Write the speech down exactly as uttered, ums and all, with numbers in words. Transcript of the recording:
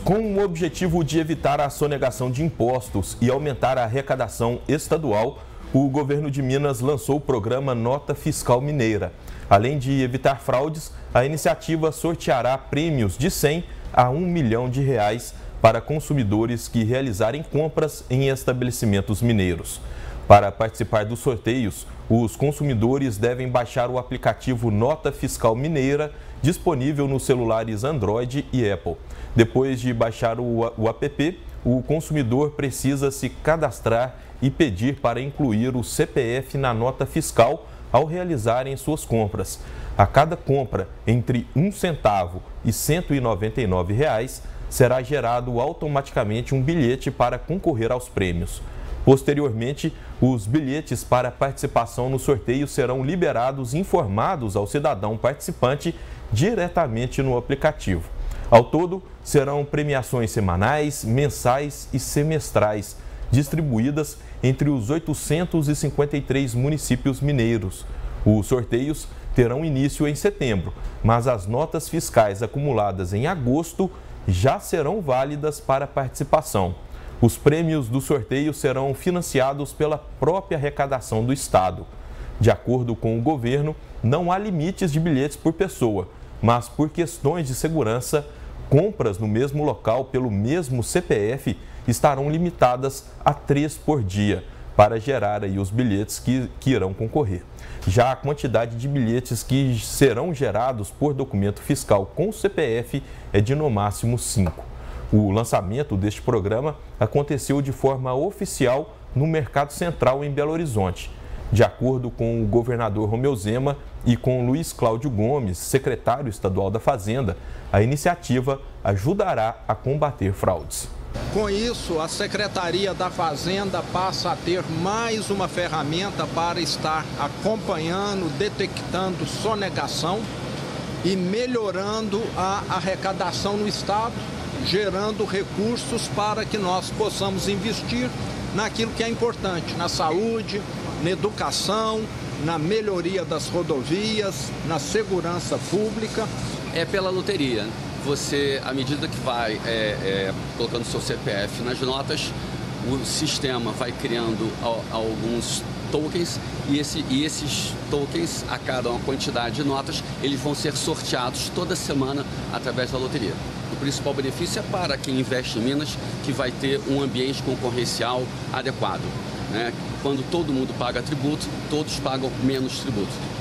Com o objetivo de evitar a sonegação de impostos e aumentar a arrecadação estadual, o governo de Minas lançou o programa Nota Fiscal Mineira. Além de evitar fraudes, a iniciativa sorteará prêmios de cem a um milhão de reais para consumidores que realizarem compras em estabelecimentos mineiros. Para participar dos sorteios, os consumidores devem baixar o aplicativo Nota Fiscal Mineira, disponível nos celulares Android e Apple. Depois de baixar o, o app, o consumidor precisa se cadastrar e pedir para incluir o C P F na nota fiscal ao realizarem suas compras. A cada compra entre um centavo e cento e noventa e nove reais, será gerado automaticamente um bilhete para concorrer aos prêmios. Posteriormente, os bilhetes para participação no sorteio serão liberados e informados ao cidadão participante diretamente no aplicativo. Ao todo, serão premiações semanais, mensais e semestrais, distribuídas entre os oitocentos e cinquenta e três municípios mineiros. Os sorteios terão início em setembro, mas as notas fiscais acumuladas em agosto já serão válidas para participação. Os prêmios do sorteio serão financiados pela própria arrecadação do Estado. De acordo com o governo, não há limites de bilhetes por pessoa, mas por questões de segurança, compras no mesmo local pelo mesmo C P F estarão limitadas a três por dia, para gerar aí os bilhetes que, que irão concorrer. Já a quantidade de bilhetes que serão gerados por documento fiscal com C P F é de no máximo cinco. O lançamento deste programa aconteceu de forma oficial no Mercado Central em Belo Horizonte. De acordo com o governador Romeu Zema e com Luiz Cláudio Gomes, secretário estadual da Fazenda, a iniciativa ajudará a combater fraudes. Com isso, a Secretaria da Fazenda passa a ter mais uma ferramenta para estar acompanhando, detectando sonegação e melhorando a arrecadação no Estado, gerando recursos para que nós possamos investir naquilo que é importante, na saúde, na educação, na melhoria das rodovias, na segurança pública. É pela loteria. Você, à medida que vai é, é, colocando seu C P F nas notas, o sistema vai criando alguns tokens e, esse, e esses tokens, a cada uma quantidade de notas, eles vão ser sorteados toda semana através da loteria. O principal benefício é para quem investe em Minas, que vai ter um ambiente concorrencial adequado, né? Quando todo mundo paga tributo, todos pagam menos tributo.